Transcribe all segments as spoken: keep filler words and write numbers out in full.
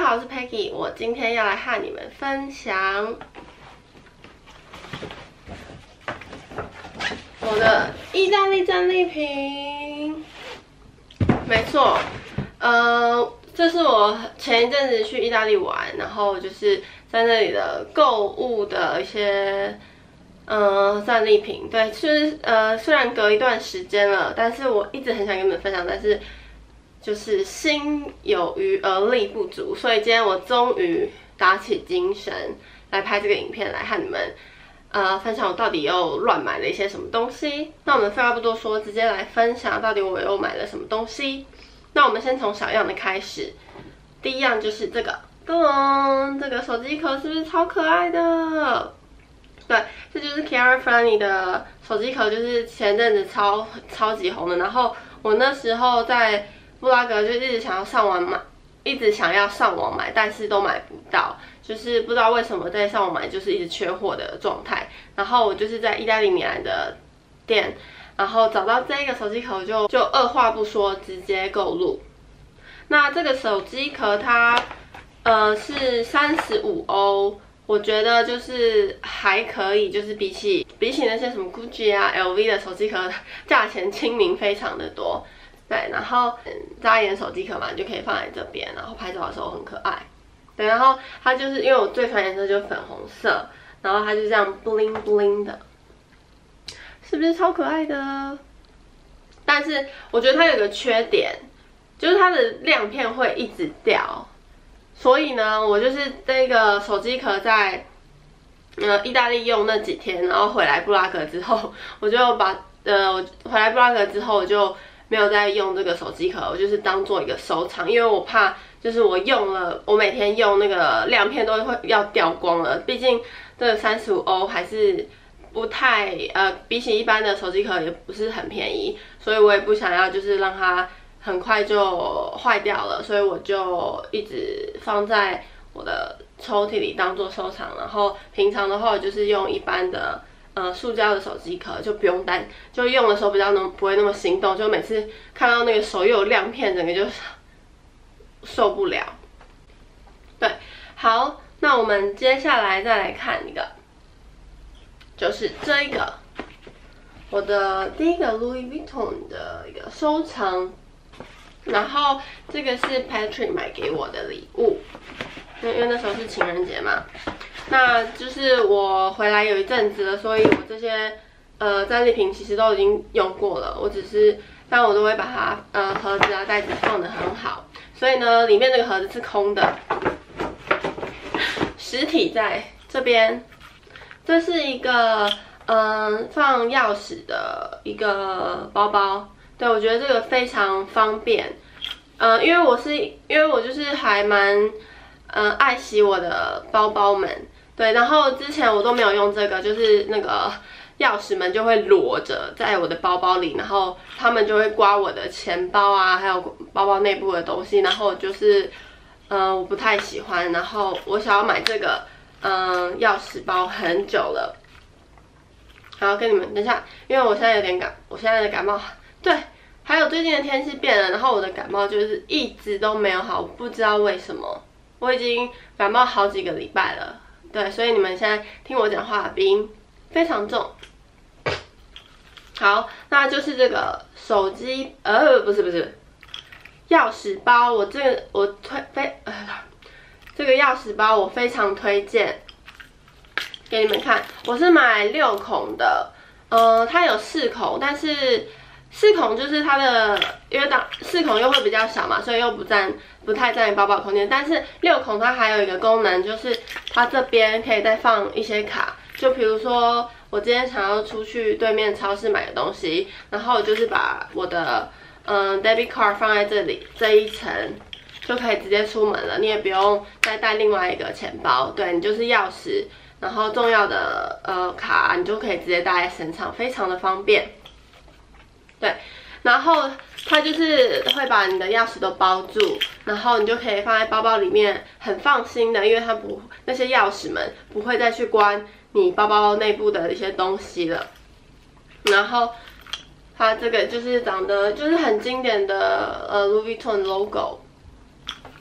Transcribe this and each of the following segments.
好，我是 Peggy， 我今天要来和你们分享我的意大利战利品。没错，呃，这是我前一阵子去意大利玩，然后就是在那里的购物的一些呃战利品。对，就是呃虽然隔一段时间了，但是我一直很想跟你们分享，但是就是心有余而力不足，所以今天我终于打起精神来拍这个影片，来和你们呃分享我到底又乱买了一些什么东西。那我们废话不多说，直接来分享到底我又买了什么东西。那我们先从小样的开始，第一样就是这个，噔，这个手机壳是不是超可爱的？对，这就是 Chiara Ferragni 的手机壳，就是前阵子超超级红的。然后我那时候在布拉格就一直想要上网买，一直想要上网买，但是都买不到，就是不知道为什么在上网买就是一直缺货的状态。然后我就是在意大利米兰的店，然后找到这个手机壳就就二话不说直接购入。那这个手机壳它呃是三十五欧，我觉得就是还可以，就是比起比起那些什么 Gucci 啊、L V 的手机壳，价钱亲民非常的多。对，然后嗯，扎眼手机壳嘛，你就可以放在这边，然后拍照的时候很可爱。对，然后它就是因为我最喜欢颜色就是粉红色，然后它就这样 bling bling 的，是不是超可爱的？但是我觉得它有个缺点，就是它的亮片会一直掉，所以呢，我就是这个手机壳在呃意大利用那几天，然后回来布拉格之后，我就把呃我回来布拉格之后我就没有再用这个手机壳，我就是当做一个收藏，因为我怕就是我用了，我每天用那个亮片都会要掉光了，毕竟这个三十五欧还是不太呃，比起一般的手机壳也不是很便宜，所以我也不想要就是让它很快就坏掉了，所以我就一直放在我的抽屉里当做收藏，然后平常的话我就是用一般的呃，塑胶的手机壳，就不用担，就用的时候比较能不会那么心动，就每次看到那个手又有亮片，整个就受不了。对，好，那我们接下来再来看一个，就是这一个，我的第一个 Louis Vuitton 的一个收藏，然后这个是 Patrick 买给我的礼物，因为那时候是情人节嘛。那就是我回来有一阵子了，所以我这些呃战利品其实都已经用过了，我只是但我都会把它呃盒子啊袋子放得很好，所以呢里面这个盒子是空的，实体在这边。这是一个嗯、呃、放钥匙的一个包包，对，我觉得这个非常方便，呃因为我是因为我就是还蛮呃爱惜我的包包们。对，然后之前我都没有用这个，就是那个钥匙们就会裸着在我的包包里，然后他们就会刮我的钱包啊，还有包包内部的东西，然后就是，嗯、呃，我不太喜欢，然后我想要买这个，嗯、呃，钥匙包很久了。好，跟你们等一下，因为我现在有点感，我现在的感冒，对，还有最近的天气变了，然后我的感冒就是一直都没有好，不知道为什么，我已经感冒好几个礼拜了。对，所以你们现在听我讲话鼻音非常重。好，那就是这个手机，呃，不是不是，钥匙包，我这个我推非，呃，这个钥匙包我非常推荐给你们看。我是买六孔的，呃，它有四孔，但是四孔就是它的，因为当四孔又会比较小嘛，所以又不占不太占包包空间。但是六孔它还有一个功能，就是它这边可以再放一些卡，就比如说我今天想要出去对面超市买的东西，然后我就是把我的嗯 debit card 放在这里这一层，就可以直接出门了，你也不用再带另外一个钱包，对，你就是钥匙，然后重要的呃卡你就可以直接带在身上，非常的方便。对，然后它就是会把你的钥匙都包住，然后你就可以放在包包里面，很放心的，因为它不那些钥匙们不会再去关你包包内部的一些东西了。然后它这个就是长得就是很经典的呃 Louis Vuitton logo，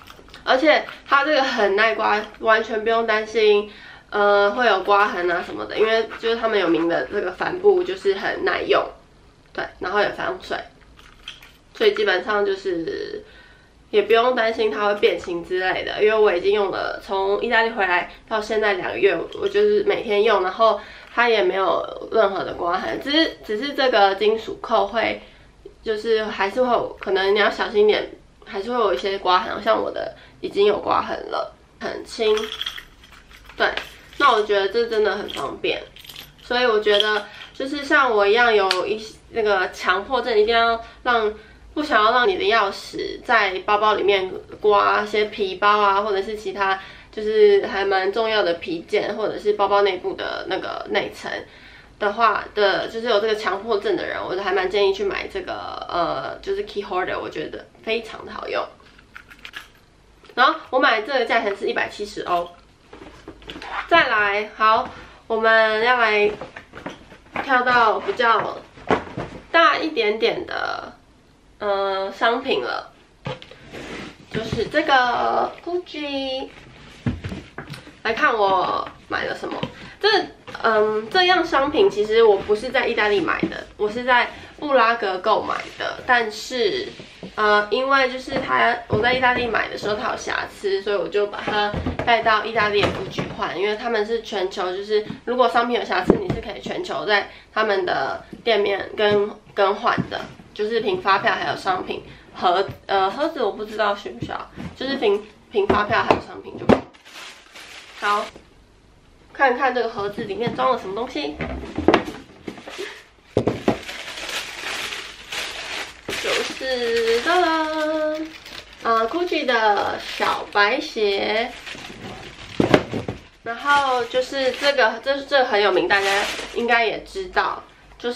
而且它这个很耐刮，完全不用担心呃会有刮痕啊什么的，因为就是他们有名的这个帆布就是很耐用，对，然后也防水，所以基本上就是也不用担心它会变形之类的，因为我已经用了，从意大利回来到现在两个月，我就是每天用，然后它也没有任何的刮痕，只是只是这个金属扣会，就是还是会有，可能你要小心一点，还是会有一些刮痕，像我的已经有刮痕了，很轻，对，那我觉得这真的很方便，所以我觉得就是像我一样有一那个强迫症，一定要让。不想要让你的钥匙在包包里面刮一些皮包啊，或者是其他就是还蛮重要的皮件，或者是包包内部的那个内层的话的，就是有这个强迫症的人，我还蛮建议去买这个呃，就是 key holder， 我觉得非常的好用。然后我买这个价钱是一百七十欧。再来，好，我们要来跳到比较大一点点的。呃，商品了，就是这个 Gucci。来看我买了什么。这嗯，这样商品其实我不是在意大利买的，我是在布拉格购买的。但是呃，因为就是它我在意大利买的时候它有瑕疵，所以我就把它带到意大利的 Gucci换，因为他们是全球，就是如果商品有瑕疵，你是可以全球在他们的店面跟更换的。就是凭发票还有商品盒，呃盒子我不知道需不需要，就是凭凭发票还有商品就可以。好，看看这个盒子里面装了什么东西，就是哒啦，呃 Gucci 的小白鞋，然后就是这个，这这个很有名，大家应该也知道，就是。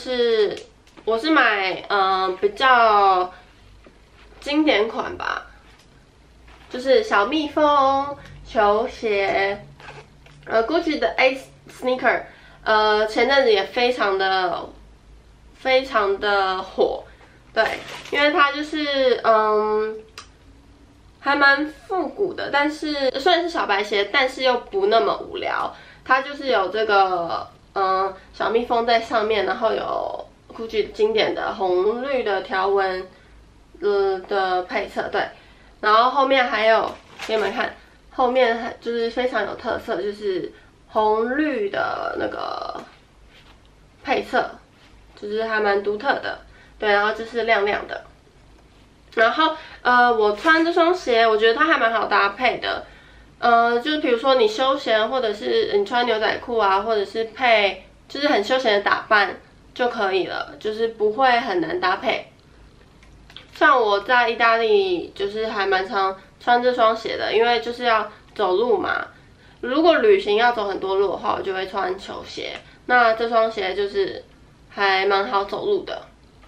我是买嗯、呃、比较经典款吧，就是小蜜蜂球鞋，呃 Gucci 的 A sneaker， 呃前阵子也非常的非常的火，对，因为它就是嗯还蛮复古的，但是虽然是小白鞋，但是又不那么无聊，它就是有这个嗯小蜜蜂在上面，然后有。Gucci 经典的红绿的条纹，呃的配色，对，然后后面还有给你们看，后面还就是非常有特色，就是红绿的那个配色，就是还蛮独特的，对，然后就是亮亮的，然后呃我穿这双鞋，我觉得它还蛮好搭配的，呃就是比如说你休闲，或者是你穿牛仔裤啊，或者是配就是很休闲的打扮。就可以了，就是不会很难搭配。像我在意大利，就是还蛮常穿这双鞋的，因为就是要走路嘛。如果旅行要走很多路的话，我就会穿球鞋。那这双鞋就是还蛮好走路的。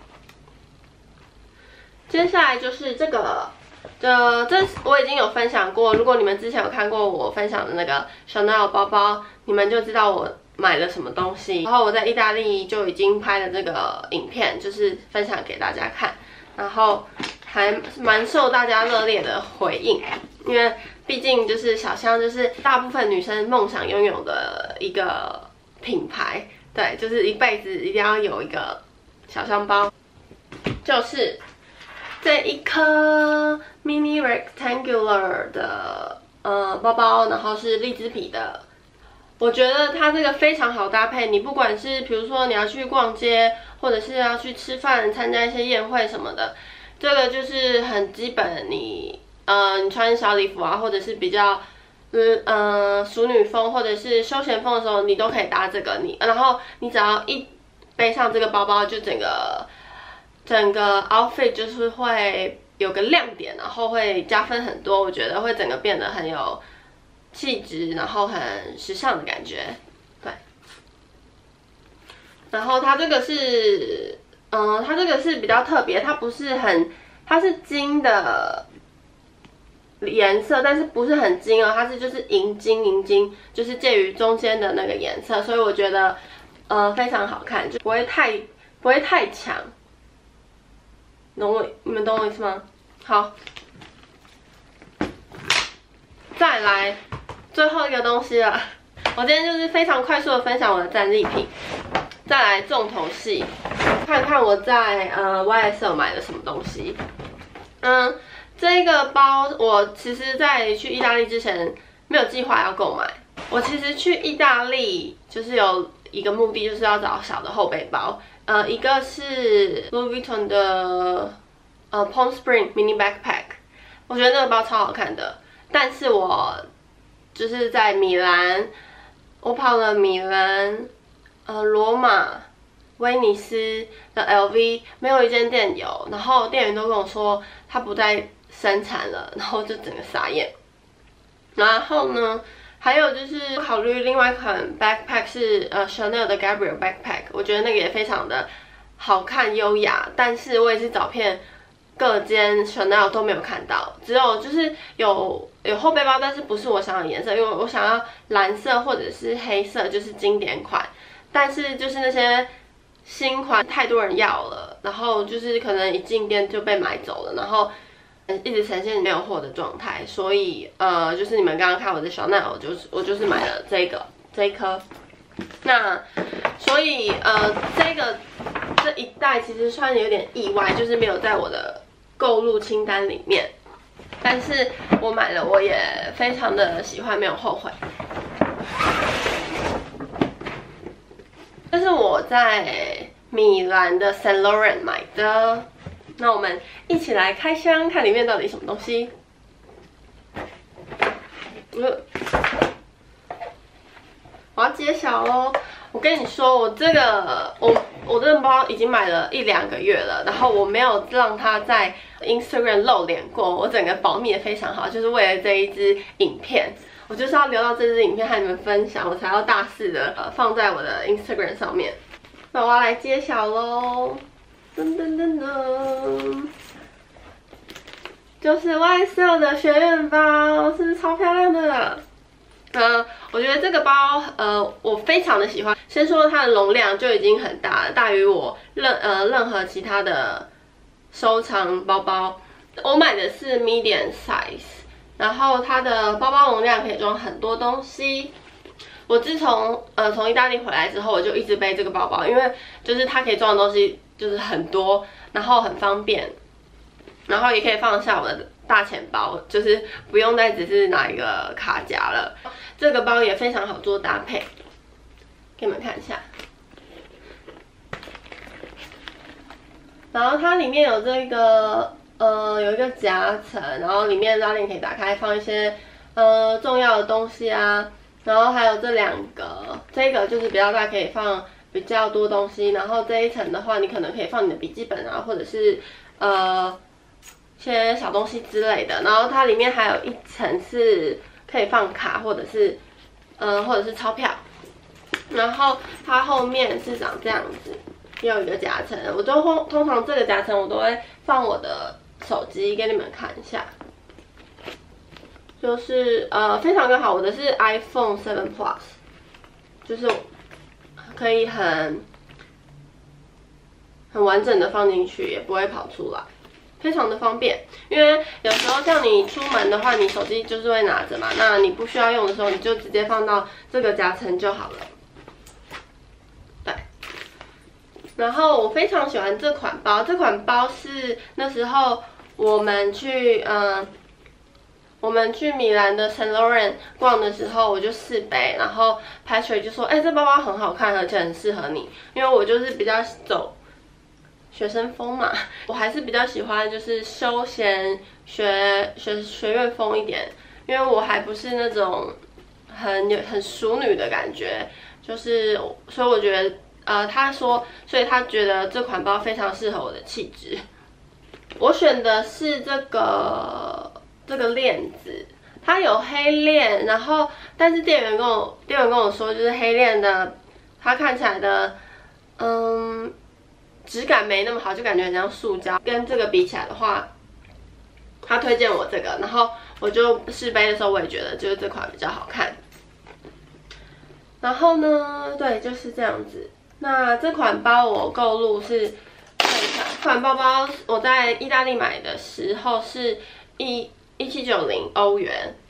接下来就是这个，这这我已经有分享过。如果你们之前有看过我分享的那个 Chanel 包包，你们就知道我。买了什么东西，然后我在意大利就已经拍了这个影片，就是分享给大家看，然后还蛮受大家热烈的回应，因为毕竟就是小香就是大部分女生梦想拥有的一个品牌，对，就是一辈子一定要有一个小香包，就是这一颗 mini rectangular 的呃包包，然后是荔枝皮的。我觉得它这个非常好搭配，你不管是比如说你要去逛街，或者是要去吃饭、参加一些宴会什么的，这个就是很基本你。呃，你穿小礼服啊，或者是比较嗯呃淑女风或者是休闲风的时候，你都可以搭这个。你然后你只要一背上这个包包，就整个整个 outfit 就是会有个亮点，然后会加分很多。我觉得会整个变得很有气质，然后很时尚的感觉，对。然后它这个是，嗯、呃，它这个是比较特别，它不是很，它是金的颜色，但是不是很金哦，它是就是银金银金，就是介于中间的那个颜色，所以我觉得，呃，非常好看，就不会太不会太强。懂我，你们懂我意思吗？好。 再来最后一个东西了，我今天就是非常快速的分享我的战利品。再来重头戏，看看我在呃 Y S L 买了什么东西。嗯，这个包我其实在去意大利之前没有计划要购买。我其实去意大利就是有一个目的，就是要找小的后背包。呃，一个是 Louis Vuitton 的呃 Palm Spring Mini Backpack， 我觉得那个包超好看的。但是我就是在米兰，我跑了米兰。呃，罗马、威尼斯的 L V 没有一间店有，然后店员都跟我说他不再生产了，然后就整个傻眼。然后呢，还有就是考虑另外一款 backpack 是呃 Chanel 的 Gabrielle backpack， 我觉得那个也非常的好看优雅，但是我也是找遍各间 Chanel 都没有看到，只有就是有有后背包，但是不是我想要的颜色，因为我想要蓝色或者是黑色，就是经典款。但是就是那些新款太多人要了，然后就是可能一进店就被买走了，然后一直呈现没有货的状态，所以呃就是你们刚刚看我的小奈，我就是我就是买了这个这一颗，那所以呃这个这一袋其实算有点意外，就是没有在我的购入清单里面，但是我买了，我也非常的喜欢，没有后悔。这是我在米兰的 Saint Laurent 买的，那我们一起来开箱，看里面到底什么东西。呃，我要揭晓喽！我跟你说，我这个我我这个包已经买了一两个月了，然后我没有让它在 Instagram 露脸过，我整个保密也非常好，就是为了这一支影片。我就是要留到这支影片和你们分享，我才要大肆的呃放在我的 Instagram 上面。那我要来揭晓喽，噔噔噔噔，就是 Y S L 的学院包，是不是超漂亮的？呃，我觉得这个包呃我非常的喜欢。先说它的容量就已经很大了，大于我任呃任何其他的收藏包包。我买的是 medium size。然后它的包包容量可以装很多东西。我自从呃从意大利回来之后，我就一直背这个包包，因为就是它可以装的东西就是很多，然后很方便，然后也可以放下我的大钱包，就是不用再只是拿一个卡夹了。这个包也非常好做搭配，给你们看一下。然后它里面有这个。呃，有一个夹层，然后里面拉链可以打开，放一些呃重要的东西啊。然后还有这两个，这个就是比较大，可以放比较多东西。然后这一层的话，你可能可以放你的笔记本啊，或者是呃一些小东西之类的。然后它里面还有一层是可以放卡，或者是呃或者是钞票。然后它后面是长这样子，又有一个夹层。我就通通常这个夹层我都会放我的手机给你们看一下，就是呃非常刚好，我的是 iPhone 七 Plus， 就是可以很很完整的放进去，也不会跑出来，非常的方便。因为有时候像你出门的话，你手机就是会拿着嘛，那你不需要用的时候，你就直接放到这个夹层就好了。对。然后我非常喜欢这款包，这款包是那时候我们去嗯、呃，我们去米兰的 Saint Laurent 逛的时候，我就试背，然后 Patrick 就说：“哎、欸，这包包很好看，而且很适合你。”因为我就是比较走学生风嘛，我还是比较喜欢就是休闲学学学院风一点，因为我还不是那种很有很淑女的感觉，就是所以我觉得。呃，他说，所以他觉得这款包非常适合我的气质。我选的是这个这个链子，它有黑链，然后但是店员跟我店员跟我说，就是黑链的，它看起来的，嗯，质感没那么好，就感觉很像塑胶。跟这个比起来的话，他推荐我这个，然后我就试背的时候，我也觉得就是这款比较好看。然后呢，对，就是这样子。那这款包我购入是，看一下，这款包包我在意大利买的时候是一一七九零欧元，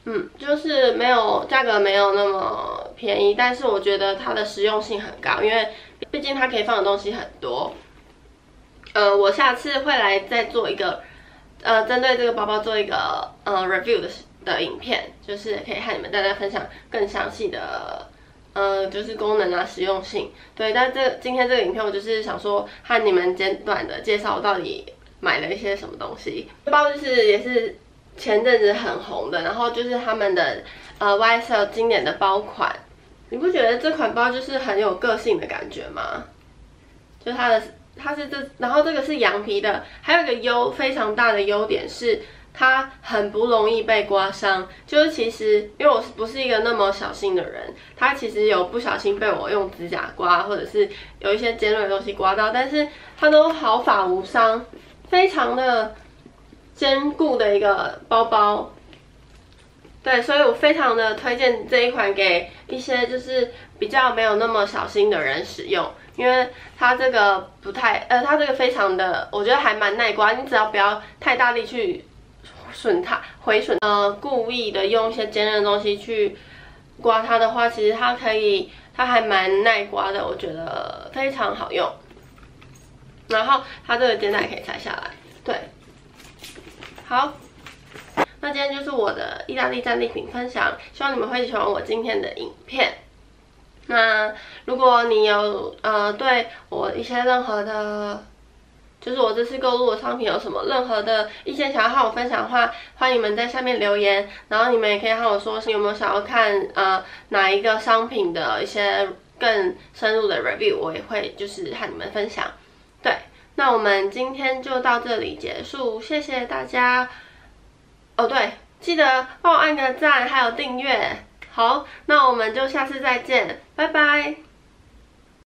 嗯，就是没有价格没有那么便宜，但是我觉得它的实用性很高，因为毕竟它可以放的东西很多。呃，我下次会来再做一个，呃，针对这个包包做一个呃 review 的的影片，就是可以和你们大家分享更详细的，呃，就是功能啊、实用性。对，但这今天这个影片我就是想说和你们简短的介绍我到底买了一些什么东西。包就是也是前阵子很红的，然后就是他们的呃 Y S L 经典的包款，你不觉得这款包就是很有个性的感觉吗？就它的它是这，然后这个是羊皮的，还有一个优非常大的优点是它很不容易被刮伤。就是其实因为我不是一个那么小心的人，它其实有不小心被我用指甲刮，或者是有一些尖锐的东西刮到，但是它都毫发无伤，非常的坚固的一个包包。对，所以我非常的推荐这一款给一些就是比较没有那么小心的人使用，因为它这个不太，呃，它这个非常的，我觉得还蛮耐刮，你只要不要太大力去损它、毁损，呃，故意的用一些尖锐的东西去刮它的话，其实它可以，它还蛮耐刮的，我觉得非常好用。然后它这个肩带可以拆下来，对，好。那今天就是我的意大利战利品分享，希望你们会喜欢我今天的影片。那如果你有呃对我一些任何的，就是我这次购入的商品有什么任何的意见想要和我分享的话，欢迎你们在下面留言。然后你们也可以和我说，有没有想要看呃哪一个商品的一些更深入的 review， 我也会就是和你们分享。对，那我们今天就到这里结束，谢谢大家。哦对，记得帮我按个赞，还有订阅。好，那我们就下次再见，拜拜。